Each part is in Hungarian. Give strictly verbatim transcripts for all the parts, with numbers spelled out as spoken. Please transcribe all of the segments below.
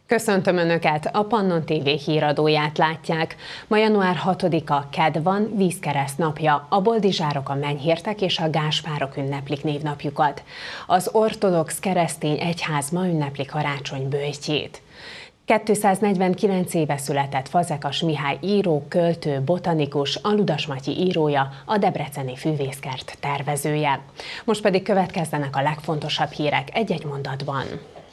Köszöntöm Önöket! A Pannon té vé híradóját látják. Ma január hatodika, kedd van, vízkereszt napja. A boldizsárok, a mennyhértek és a gáspárok ünneplik névnapjukat. Az ortodox keresztény egyház ma ünnepli karácsony böjtjét. kétszáznegyvenkilenc éve született Fazekas Mihály író, költő, botanikus, a Ludas Matyi írója, a debreceni fűvészkert tervezője. Most pedig következzenek a legfontosabb hírek egy-egy mondatban.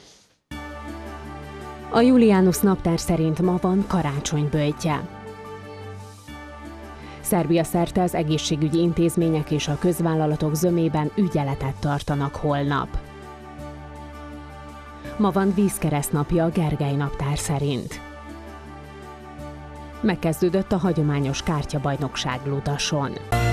A Julianus naptár szerint ma van karácsony böjtje. Szerbia szerte az egészségügyi intézmények és a közvállalatok zömében ügyeletet tartanak holnap. Ma van vízkereszt napja a Gergely naptár szerint. Megkezdődött a hagyományos kártyabajnokság Ludason.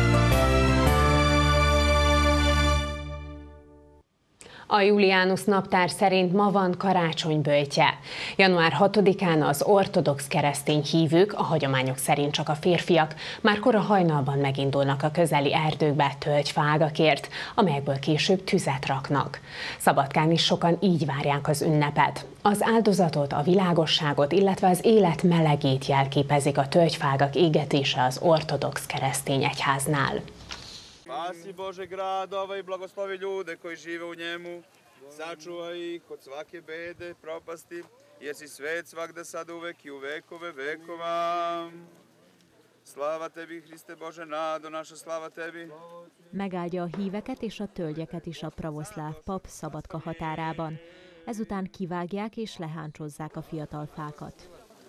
A Julianus naptár szerint ma van karácsony böjtje. január hatodikán az ortodox keresztény hívők, a hagyományok szerint csak a férfiak, már kora hajnalban megindulnak a közeli erdőkbe tölgyfaágakért, amelyekből később tüzet raknak. Szabadkán is sokan így várják az ünnepet. Az áldozatot, a világosságot, illetve az élet melegét jelképezik a tölgyfaágak égetése az ortodox keresztény egyháznál. Spasi Bože grad ovaj, blagoslovi ljude koji žive u njemu, sačuvaj ih od svake bede, propasti, jer si svet svagda sad uvek i u vekove vekova. Slava tebi, Hriste Bože, nado naša slava tebi. Megáldja a híveket és a tölgyeket is a pravoszláv pap Szabadka határában. Ezután kivágják és leháncsozzák a fiatal fákat.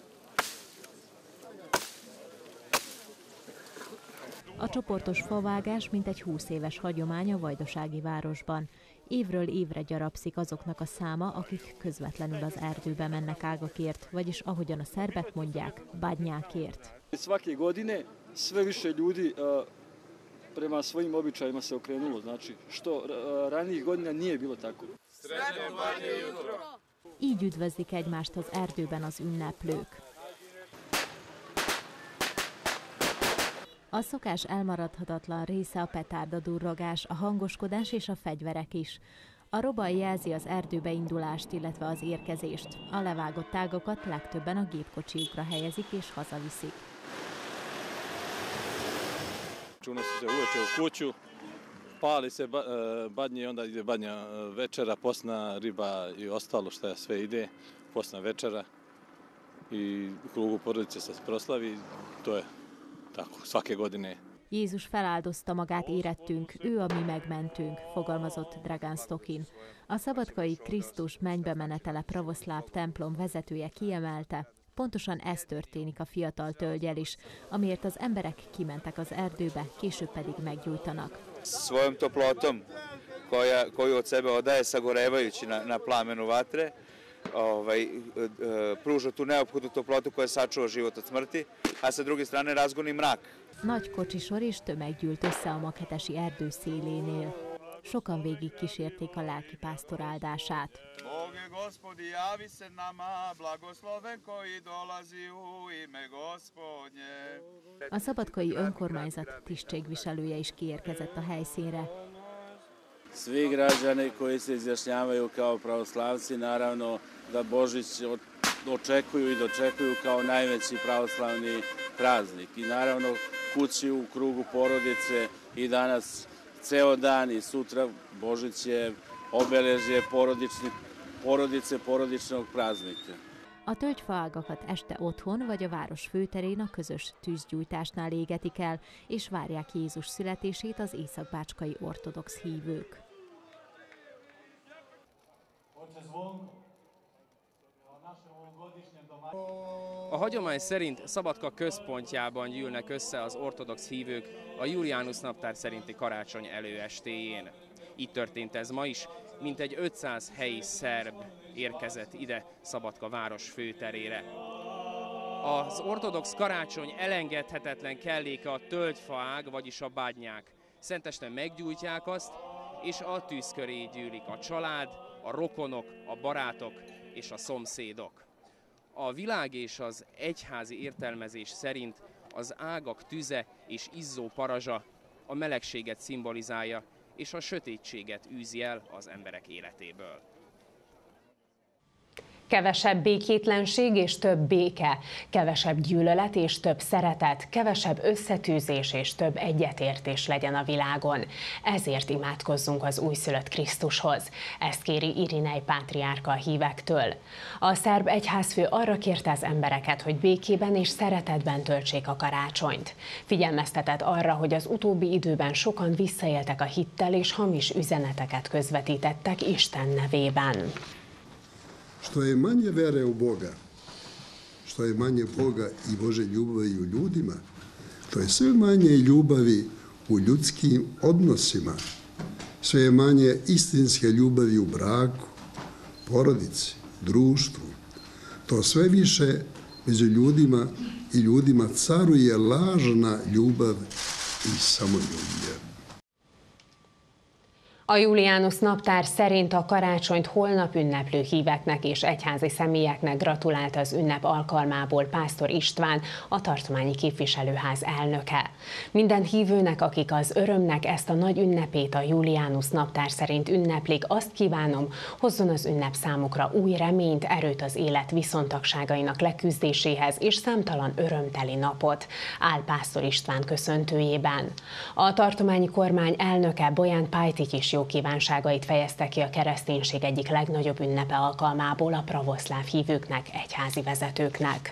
A csoportos favágás mintegy húsz éves hagyomány a vajdasági városban. Évről évre gyarapszik azoknak a száma, akik közvetlenül az erdőbe mennek ágakért, vagyis ahogyan a szerbek mondják, badnjákért. Svake godine sve više ljudi prema svojim običajima se okrenulo, znači što ranijih godina nije bilo tako. Így üdvözlik egymást az erdőben az ünneplők. A szokás elmaradhatatlan része a petárdadurrogás, a hangoskodás és a fegyverek is. A robaj jelzi az erdőbe indulást, illetve az érkezést. A levágott tágakat legtöbben a gépkocsiukra helyezik és hazaviszik. Čuna se uveče u kuću, pali se badnje, onda ide badnja večera, posna riba i ostalo što sve ide, posna večera i u krugu porodice se proslavi, to je tako, svake godine. Jézus feláldozta magát érettünk, ő a mi megmentünk, fogalmazott Dragán Stokin. A szabadkai Krisztus mennybe menetele pravoszláv templom vezetője kiemelte, pontosan ez történik a fiatal tölgyel is, amiért az emberek kimentek az erdőbe, később pedig meggyújtanak. Svojom toplotom, koja, koju od sebe odaje sagorevajući na, na plamenu vatre, ovaj, pruža tu neophodnu toplotu koja sačuva život od smrti, a sa druge strane razgoni mrak. Nagy kocsisor és tömeg gyűlt össze a maketesi erdő szélénél. Sokan végig kísérték a lelkipásztor áldását. A szabadkai önkormányzat tisztségviselője is kiérkezett a helyszínre. Svi građani koji se izjašnjavaju kao pravoslavci, naravno da Božić očekuju i dočekuju kao najveći pravoslavni praznik. I naravno kući u krugu porodice i danas ceo dan i sutra Božić je obeležje porodice, porodičnog praznika. A tölgyfaágakat este otthon vagy a város főterén a közös tűzgyújtásnál égetik el, és várják Jézus születését az északbácskai ortodox hívők. A hagyomány szerint Szabadka központjában gyűlnek össze az ortodox hívők a Julianus naptár szerinti karácsony előestéjén. Így történt ez ma is, mintegy ötszáz helyi szerb érkezett ide Szabadka város főterére. Az ortodox karácsony elengedhetetlen kelléke a tölgyfaág, vagyis a badnyák. Szentesten meggyújtják azt, és a tűz köré gyűlik a család, a rokonok, a barátok és a szomszédok. A világ és az egyházi értelmezés szerint az ágak tüze és izzó parazsa a melegséget szimbolizálja, és a sötétséget űzi el az emberek életéből. Kevesebb békétlenség és több béke, kevesebb gyűlölet és több szeretet, kevesebb összetűzés és több egyetértés legyen a világon. Ezért imádkozzunk az újszülött Krisztushoz. Ezt kéri Irinej pátriárka a hívektől. A szerb egyházfő arra kérte az embereket, hogy békében és szeretetben töltsék a karácsonyt. Figyelmeztetett arra, hogy az utóbbi időben sokan visszaéltek a hittel és hamis üzeneteket közvetítettek Isten nevében. Što je manje vere u Boga, što je manje Boga i Bože ljubavi u ljudima, to je sve manje ljubavi u ljudskim odnosima, sve je manje istinske ljubavi u braku, porodici, društvu. To sve više među ljudima i ljudima caruje lažna ljubav i samoljublje. A Julianus naptár szerint a karácsonyt holnap ünneplő híveknek és egyházi személyeknek gratulált az ünnep alkalmából Pásztor István, a tartományi képviselőház elnöke. Minden hívőnek, akik az örömnek ezt a nagy ünnepét a Julianus naptár szerint ünneplik, azt kívánom, hozzon az ünnep számukra új reményt, erőt az élet viszontagságainak leküzdéséhez és számtalan örömteli napot, áll Pásztor István köszöntőjében. A tartományi kormány elnöke Bojan Pajtić is jó kívánságait fejezte ki a kereszténység egyik legnagyobb ünnepe alkalmából a pravoszláv hívőknek, egyházi vezetőknek.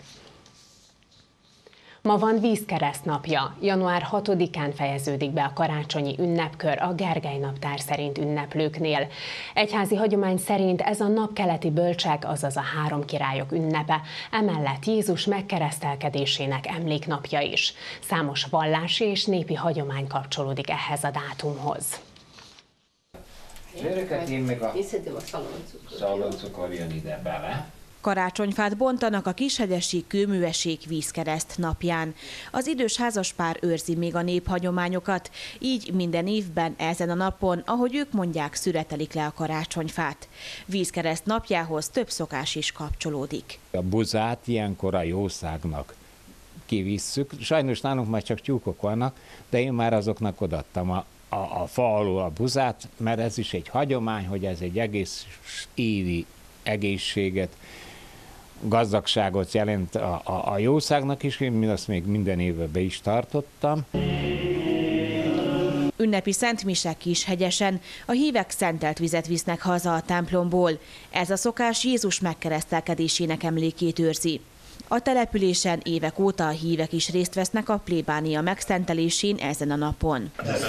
Ma van vízkereszt napja. január hatodikán fejeződik be a karácsonyi ünnepkör a Gergely naptár szerint ünneplőknél. Egyházi hagyomány szerint ez a napkeleti bölcsek, azaz a három királyok ünnepe, emellett Jézus megkeresztelkedésének emléknapja is. Számos vallási és népi hagyomány kapcsolódik ehhez a dátumhoz. Csőröket én meg a szaloncukor jön ide bele. Karácsonyfát bontanak a kishegyesi kőművesék vízkereszt napján. Az idős házaspár őrzi még a néphagyományokat, így minden évben ezen a napon, ahogy ők mondják, szüretelik le a karácsonyfát. Vízkereszt napjához több szokás is kapcsolódik. A buzát ilyenkor a jószágnak kivisszük. Sajnos nálunk már csak tyúkok vannak, de én már azoknak odaadtam a A, a fa alól a buzát, mert ez is egy hagyomány, hogy ez egy egész évi egészséget, gazdagságot jelent a, a, a jószágnak is, én azt még minden évben be is tartottam. Ünnepi szentmise Kishegyesen, a hívek szentelt vizet visznek haza a templomból. Ez a szokás Jézus megkeresztelkedésének emlékét őrzi. A településen évek óta a hívek is részt vesznek a plébánia megszentelésén ezen a napon.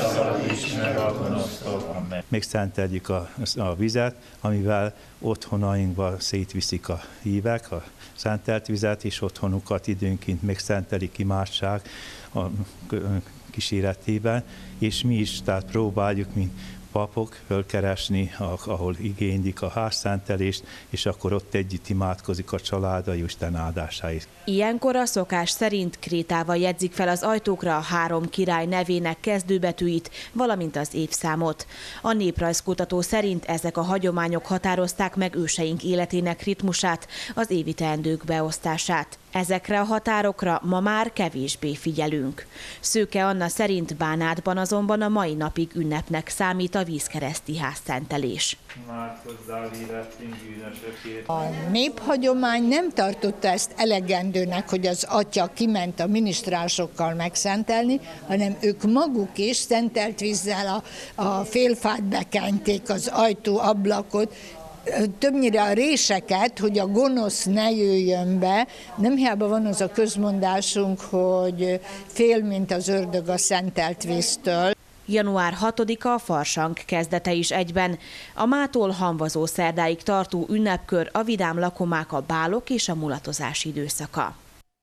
Megszenteljük a, a vizet, amivel otthonainkba szétviszik a hívek, a szentelt vizet, és otthonukat időnként megszentelik imádság a kíséretében, és mi is tehát próbáljuk, mint papok fölkeresni, ahol igénylik a házszentelést, és akkor ott együtt imádkozik a család a Isten áldásáért. Ilyenkor a szokás szerint krétával jegyzik fel az ajtókra a három király nevének kezdőbetűit, valamint az évszámot. A néprajzkutató szerint ezek a hagyományok határozták meg őseink életének ritmusát, az évi teendők beosztását. Ezekre a határokra ma már kevésbé figyelünk. Szőke Anna szerint Bánátban azonban a mai napig ünnepnek számít a vízkereszti házszentelés. A néphagyomány nem tartotta ezt elegendőnek, hogy az atya kiment a minisztránsokkal megszentelni, hanem ők maguk is szentelt vízzel a, a félfát bekenték, az ajtó, ablakot, többnyire a réseket, hogy a gonosz ne jöjjön be. Nem hiába van az a közmondásunk, hogy fél, mint az ördög a szentelt víztől. január hatodika a farsang kezdete is egyben. A mától hamvazó szerdáig tartó ünnepkör, a vidám lakomák, a bálok és a mulatozás időszaka.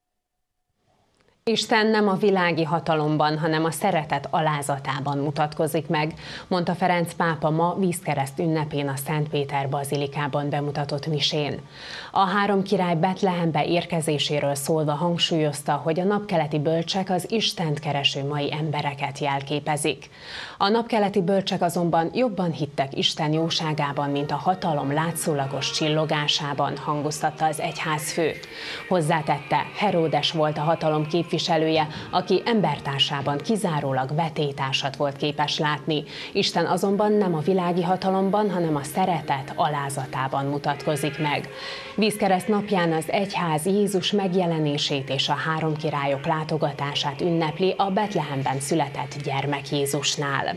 Isten nem a világi hatalomban, hanem a szeretet alázatában mutatkozik meg, mondta Ferenc pápa ma vízkereszt ünnepén a Szent Péter bazilikában bemutatott misén. A három király Betlehembe érkezéséről szólva hangsúlyozta, hogy a napkeleti bölcsek az Istent kereső mai embereket jelképezik. A napkeleti bölcsek azonban jobban hittek Isten jóságában, mint a hatalom látszólagos csillogásában, hangoztatta az egyházfő. Hozzátette, Heródes volt a hatalom képviselője, képviselője, aki embertársában kizárólag vetélytársat volt képes látni. Isten azonban nem a világi hatalomban, hanem a szeretet alázatában mutatkozik meg. Vízkereszt napján az egyház Jézus megjelenését és a három királyok látogatását ünnepli a Betlehemben született gyermek Jézusnál.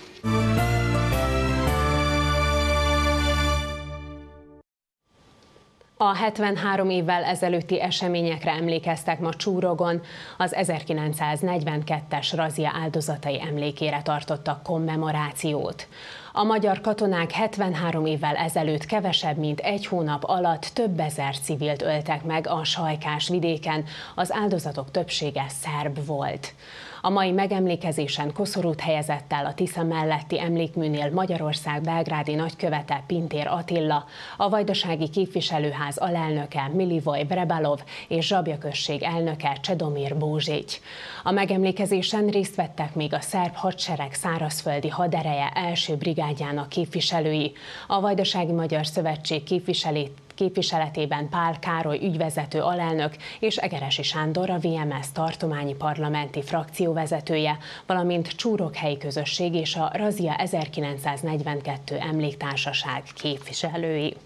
A hetvenhárom évvel ezelőtti eseményekre emlékeztek ma Csúrogon, az ezerkilencszáznegyvenkettes razzia áldozatai emlékére tartottak kommemorációt. A magyar katonák hetvenhárom évvel ezelőtt kevesebb, mint egy hónap alatt több ezer civilt öltek meg a Sajkás vidéken, az áldozatok többsége szerb volt. A mai megemlékezésen koszorút helyezett el a Tisza melletti emlékműnél Magyarország belgrádi nagykövete Pintér Attila, a Vajdasági Képviselőház alelnöke Milivoj Vrebalov és Zsabja község elnöke Csedomir Bózsigy. A megemlékezésen részt vettek még a szerb hadsereg szárazföldi hadereje első brigádjának képviselői, a Vajdasági Magyar Szövetség képviselői képviseletében Pál Károly ügyvezető alelnök és Egeresi Sándor, a vé em es tartományi parlamenti frakcióvezetője, valamint Csúrokhelyi közösség és a Razzia ezerkilencszáznegyvenkettő emléktársaság képviselői.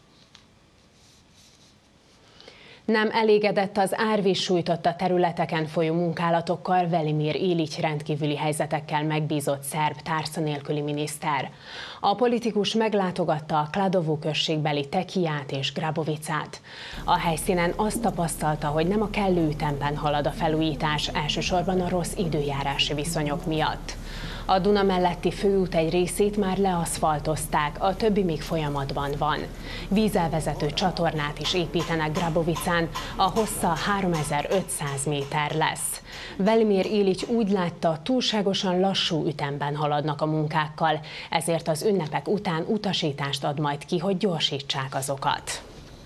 Nem elégedett az árvíz sújtotta területeken folyó munkálatokkal Velimir Ilics rendkívüli helyzetekkel megbízott szerb tárca nélküli miniszter. A politikus meglátogatta a Kladovo községbeli Tekiját és Grabovicát. A helyszínen azt tapasztalta, hogy nem a kellő ütemben halad a felújítás, elsősorban a rossz időjárási viszonyok miatt. A Duna melletti főút egy részét már leaszfaltozták, a többi még folyamatban van. Vízelvezető csatornát is építenek Grabovicán, a hossza háromezer-ötszáz méter lesz. Velimir Ilics úgy látta, túlságosan lassú ütemben haladnak a munkákkal, ezért az ünnepek után utasítást ad majd ki, hogy gyorsítsák azokat.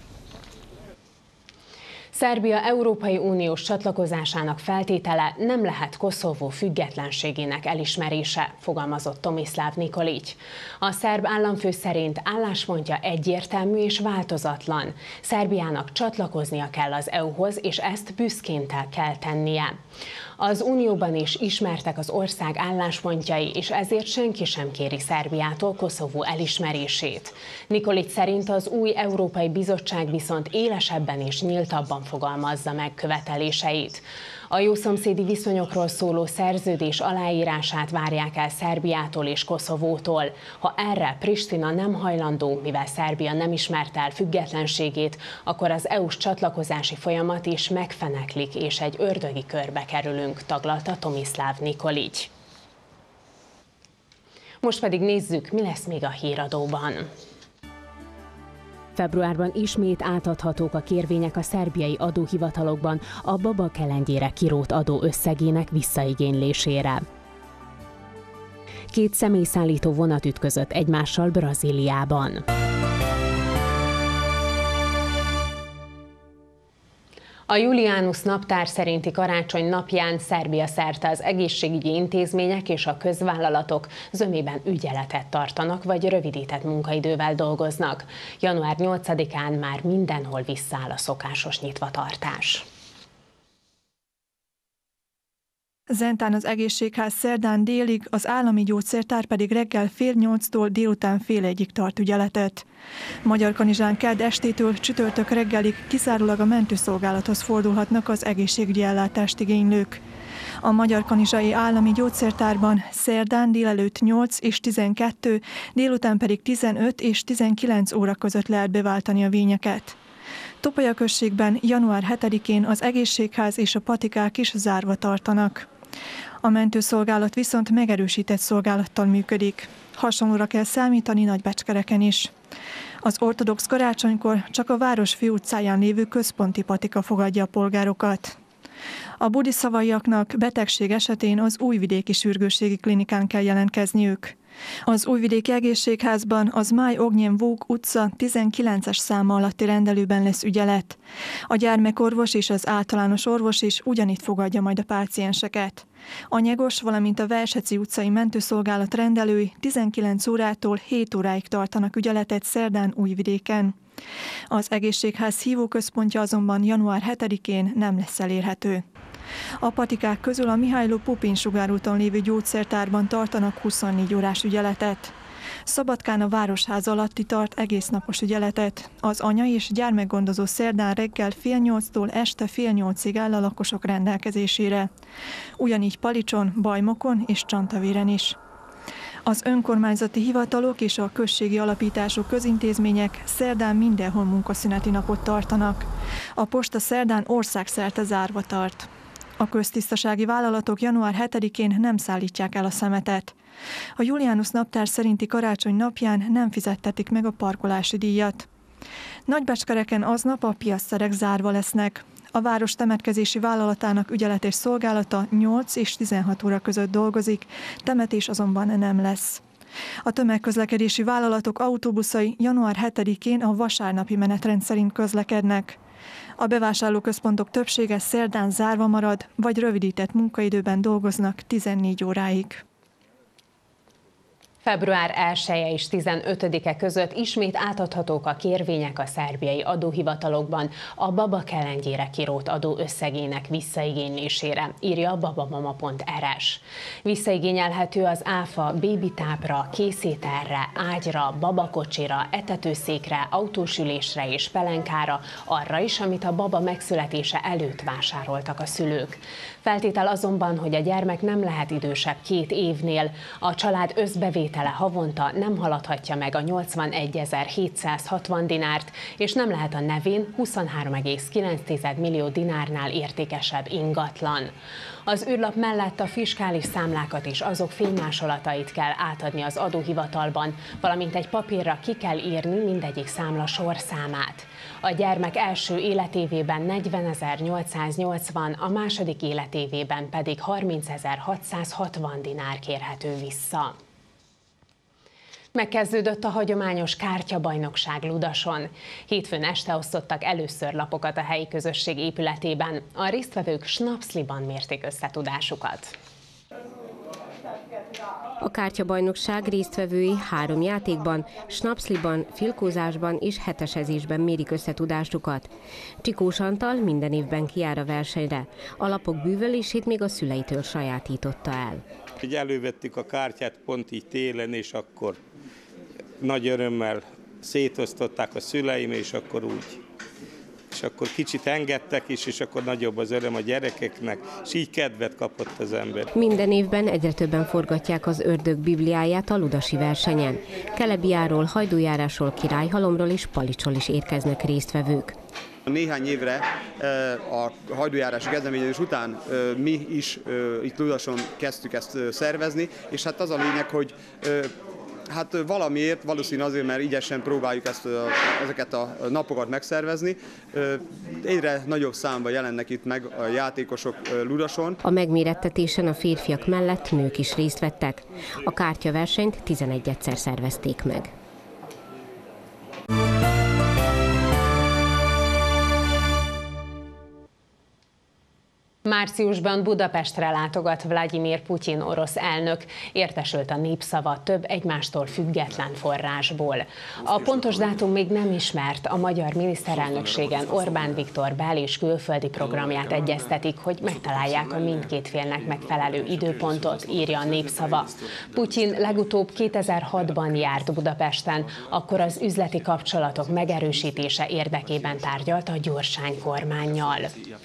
Szerbia Európai Uniós csatlakozásának feltétele nem lehet Koszovó függetlenségének elismerése, fogalmazott Tomislav Nikolic. A szerb államfő szerint álláspontja egyértelmű és változatlan. Szerbiának csatlakoznia kell az é u-hoz, és ezt büszkén kell tennie. Az Unióban is ismertek az ország álláspontjai, és ezért senki sem kéri Szerbiától Koszovó elismerését. Nikolic szerint az új Európai Bizottság viszont élesebben és nyíltabban fogalmazza meg követeléseit. A jószomszédi viszonyokról szóló szerződés aláírását várják el Szerbiától és Koszovótól. Ha erre Pristina nem hajlandó, mivel Szerbia nem ismerte el függetlenségét, akkor az é u-s csatlakozási folyamat is megfeneklik, és egy ördögi körbe kerülünk, taglalta Tomislav Nikolic. Most pedig nézzük, mi lesz még a híradóban. Februárban ismét átadhatók a kérvények a szerbiai adóhivatalokban a baba kelendjére kirótt adó összegének visszaigénylésére. Két személyszállító vonat ütközött egymással Brazíliában. A Julianus naptár szerinti karácsony napján Szerbia szerte az egészségügyi intézmények és a közvállalatok zömében ügyeletet tartanak, vagy rövidített munkaidővel dolgoznak. január nyolcadikán már mindenhol visszaáll a szokásos nyitvatartás. Zentán az egészségház szerdán délig, az állami gyógyszertár pedig reggel fél nyolctól délután fél egyig tart ügyeletet. Magyarkanizsán kedd estétől csütörtök reggelig kizárólag a mentőszolgálathoz fordulhatnak az egészségügyi ellátást igénylők. A Magyarkanizsai Állami Gyógyszertárban szerdán délelőtt nyolc és tizenkettő, délután pedig tizenöt és tizenkilenc óra között lehet beváltani a vényeket. Topolya községben január hetedikén az egészségház és a patikák is zárva tartanak. A mentőszolgálat viszont megerősített szolgálattal működik. Hasonlóra kell számítani Nagybecskereken is. Az ortodox karácsonykor csak a város főutcáján lévő központi patika fogadja a polgárokat. A budiszavaiaknak betegség esetén az Újvidéki Sürgősségi Klinikán kell jelentkezniük. Az Újvidéki Egészségházban az Máj Ognyen Vók utca tizenkilences száma alatti rendelőben lesz ügyelet. A gyermekorvos és az általános orvos is ugyanitt fogadja majd a pácienseket. A Nyegos, valamint a Velseci utcai mentőszolgálat rendelői tizenkilenc órától hét óráig tartanak ügyeletet szerdán Újvidéken. Az egészségház hívóközpontja azonban január hetedikén nem lesz elérhető. A patikák közül a Mihály Pupin sugárúton lévő gyógyszertárban tartanak huszonnégy órás ügyeletet. Szabadkán a Városháza alatti tart egésznapos ügyeletet. Az anya és gyermekgondozó szerdán reggel fél nyolctól este fél nyolcig áll a lakosok rendelkezésére. Ugyanígy Palicson, Bajmokon és Csantavéren is. Az önkormányzati hivatalok és a községi alapítású közintézmények szerdán mindenhol munkaszüneti napot tartanak. A posta szerdán országszerte zárva tart. A köztisztasági vállalatok január hetedikén nem szállítják el a szemetet. A Julianus naptár szerinti karácsony napján nem fizettetik meg a parkolási díjat. Nagybecskereken aznap a piacszerek zárva lesznek. A város temetkezési vállalatának ügyeletes szolgálata nyolc és tizenhat óra között dolgozik, temetés azonban nem lesz. A tömegközlekedési vállalatok autóbuszai január hetedikén a vasárnapi menetrend szerint közlekednek. A bevásárlóközpontok többsége szerdán zárva marad, vagy rövidített munkaidőben dolgoznak tizennégy óráig. február elseje és tizenötödike között ismét átadhatók a kérvények a szerbiai adóhivatalokban a baba kelendjére kirótt adó összegének visszaigénylésére, írja a babamama pont er es. Visszaigényelhető az áfa bébitápra, készételre, ágyra, babakocsira, etetőszékre, autósülésre és pelenkára, arra is, amit a baba megszületése előtt vásároltak a szülők. Feltétel azonban, hogy a gyermek nem lehet idősebb két évnél, a család összbevétele havonta nem haladhatja meg a nyolcvanegyezer-hétszázhatvan dinárt, és nem lehet a nevén huszonhárom egész kilenc millió dinárnál értékesebb ingatlan. Az űrlap mellett a fiskális számlákat és azok fénymásolatait kell átadni az adóhivatalban, valamint egy papírra ki kell írni mindegyik számla sorszámát. A gyermek első életévében negyvenezer-nyolcszáznyolcvan, a második életévében pedig harmincezer-hatszázhatvan dinár kérhető vissza. Megkezdődött a hagyományos kártyabajnokság Ludason. Hétfőn este osztottak először lapokat a helyi közösség épületében. A résztvevők snapszliban mérték összetudásukat. A kártyabajnokság résztvevői három játékban, snapszliban, filkózásban és hetesezésben mérik összetudásukat. Csikós Antal minden évben kijár a versenyre. A lapok bűvölését még a szüleitől sajátította el. Hogy elővettük a kártyát pont így télen, és akkor nagy örömmel szétosztották a szüleim, és akkor úgy. És akkor kicsit engedtek is, és akkor nagyobb az öröm a gyerekeknek, és így kedvet kapott az ember. Minden évben egyre többen forgatják az Ördög Bibliáját a ludasi versenyen. Kelebiáról, Hajdújárásról, Királyhalomról és Palicsról is érkeznek résztvevők. Néhány évre a hajdújárási kezdeményezés után mi is itt Ludason kezdtük ezt szervezni, és hát az a lényeg, hogy hát valamiért, valószínű azért, mert ügyesen próbáljuk ezt, ezeket a napokat megszervezni. Egyre nagyobb számban jelennek itt meg a játékosok Ludason. A megmérettetésen a férfiak mellett nők is részt vettek. A kártyaversenyt tizenegyszer szervezték meg. Márciusban Budapestre látogat Vlagyimir Putyin orosz elnök, értesült a Népszava több egymástól független forrásból. A pontos dátum még nem ismert, a magyar miniszterelnökségen Orbán Viktor bel- és külföldi programját egyeztetik, hogy megtalálják a mindkét félnek megfelelő időpontot, írja a Népszava. Putyin legutóbb kétezer-hatban járt Budapesten, akkor az üzleti kapcsolatok megerősítése érdekében tárgyalt a Gyurcsány kormánnyal.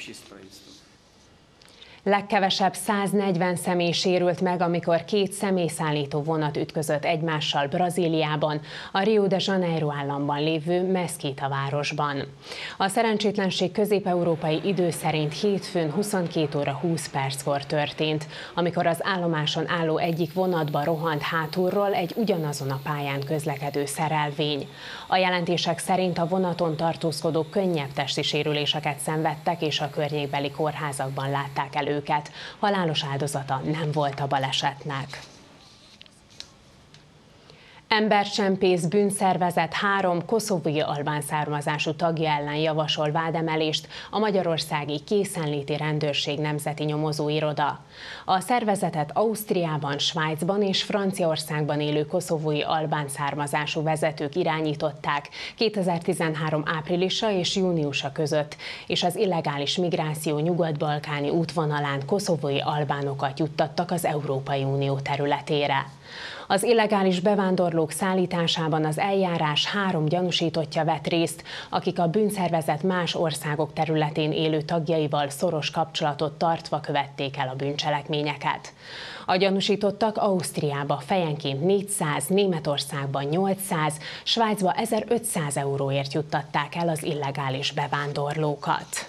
Legkevesebb száznegyven személy sérült meg, amikor két személyszállító vonat ütközött egymással Brazíliában, a Rio de Janeiro államban lévő Mesquita városban. A szerencsétlenség közép-európai idő szerint hétfőn huszonkét óra húsz perckor történt, amikor az állomáson álló egyik vonatba rohant hátulról egy ugyanazon a pályán közlekedő szerelvény. A jelentések szerint a vonaton tartózkodók könnyebb testi sérüléseket szenvedtek, és a környékbeli kórházakban látták el őket. Halálos áldozata nem volt a balesetnek. Embercsempész bűnszervezet három koszovói albán származású tagja ellen javasol vádemelést a magyarországi készenléti rendőrség nemzeti nyomozóiroda. A szervezetet Ausztriában, Svájcban és Franciaországban élő koszovói albán származású vezetők irányították kétezer-tizenhárom áprilisa és júniusa között, és az illegális migráció nyugat-balkáni útvonalán koszovói albánokat juttattak az Európai Unió területére. Az illegális bevándorlók szállításában az eljárás három gyanúsítottja vett részt, akik a bűnszervezet más országok területén élő tagjaival szoros kapcsolatot tartva követték el a bűncselekményeket. A gyanúsítottak Ausztriába fejenként négyszáz, Németországban nyolcszáz, Svájcba ezerötszáz euróért juttatták el az illegális bevándorlókat.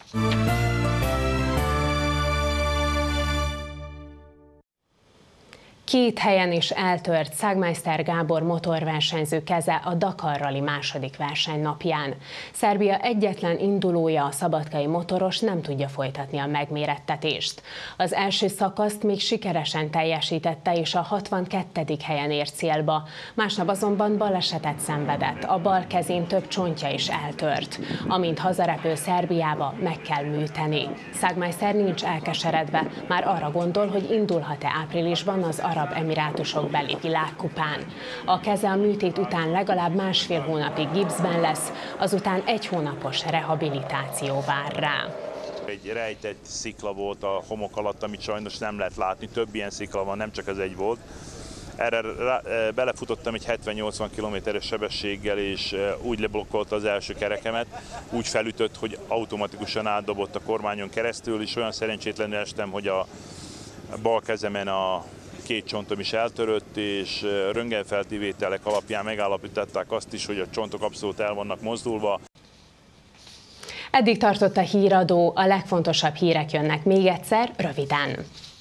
Két helyen is eltört Szágmeister Gábor motorversenyző keze a Dakar Rally második versenynapján. Szerbia egyetlen indulója, a szabadkai motoros nem tudja folytatni a megmérettetést. Az első szakaszt még sikeresen teljesítette és a hatvankettedik helyen ért célba. Másnap azonban balesetet szenvedett, a bal kezén több csontja is eltört. Amint hazarepül Szerbiába, meg kell műteni. Szágmeister nincs elkeseredve, már arra gondol, hogy indulhat-e áprilisban az Arab Emirátusok beli világkupán. A keze a műtét után legalább másfél hónapig gipszben lesz, azután egy hónapos rehabilitáció vár rá. Egy rejtett szikla volt a homok alatt, amit sajnos nem lehet látni, több ilyen szikla van, nem csak ez egy volt. Erre belefutottam egy hetven-nyolcvan kilométeres sebességgel, és úgy leblokkolta az első kerekemet, úgy felütött, hogy automatikusan átdobott a kormányon keresztül, és olyan szerencsétlenül estem, hogy a bal kezemen a két csontom is eltörött, és röntgenfelvételek alapján megállapították azt is, hogy a csontok abszolút el vannak mozdulva. Eddig tartott a híradó, a legfontosabb hírek jönnek még egyszer, röviden.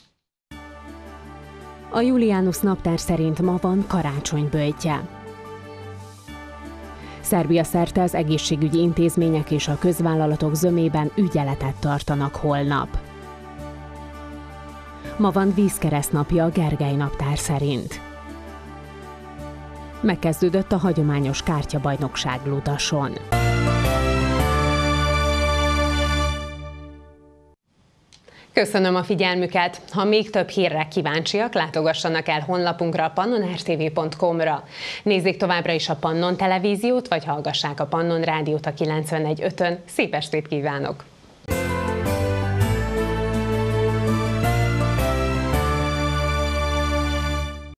A Julianus naptár szerint ma van karácsonyböjtje. Szerbia szerte az egészségügyi intézmények és a közvállalatok zömében ügyeletet tartanak holnap. Ma van vízkeresztnapja a Gergely naptár szerint. Megkezdődött a hagyományos kártyabajnokság Ludason. Köszönöm a figyelmüket! Ha még több hírre kíváncsiak, látogassanak el honlapunkra, a pannon r t v pont com ra. Nézzék továbbra is a Pannon televíziót, vagy hallgassák a Pannon rádiót a kilencvenegy ötön. Szép estét kívánok!